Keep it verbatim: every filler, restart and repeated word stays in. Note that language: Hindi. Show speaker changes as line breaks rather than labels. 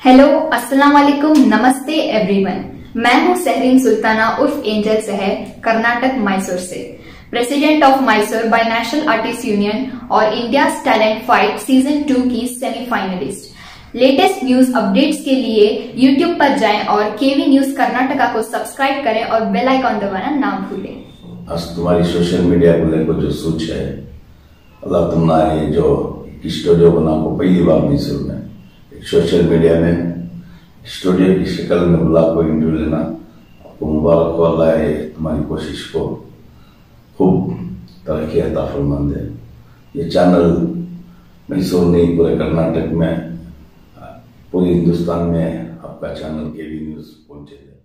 हेलो, अस्सलाम वालेकुम, नमस्ते एवरीवन। मैं हूं सहरीन सुल्ताना उर्फ एंजल सहर, कर्नाटक मैसूर से, president of Mysore by national artist union और India talent fight season two की सेमीफाइनलिस्ट। लेटेस्ट न्यूज अपडेट्स के लिए यूट्यूब पर जाएं और केवी न्यूज कर्नाटका को सब्सक्राइब करें और बेल आइकॉन दबाना ना भूलें।
आज तुम्हारी सोशल मीडिया को लेकर जो सोच है, अल्लाह तुम्हारे जो स्टूडियो बना को पहली बार मैसूर में सोशल मीडिया में स्टूडियो की शक्ल में बुला को इंटरव्यू लेना, आपको मुबारक हो। अल्लाह ये तुम्हारी कोशिश को खूब तरक्की अता फरमान दे। ये चैनल मैसूर नहीं, पूरे कर्नाटक में, पूरे हिंदुस्तान में आपका चैनल केवी न्यूज पहुंचे।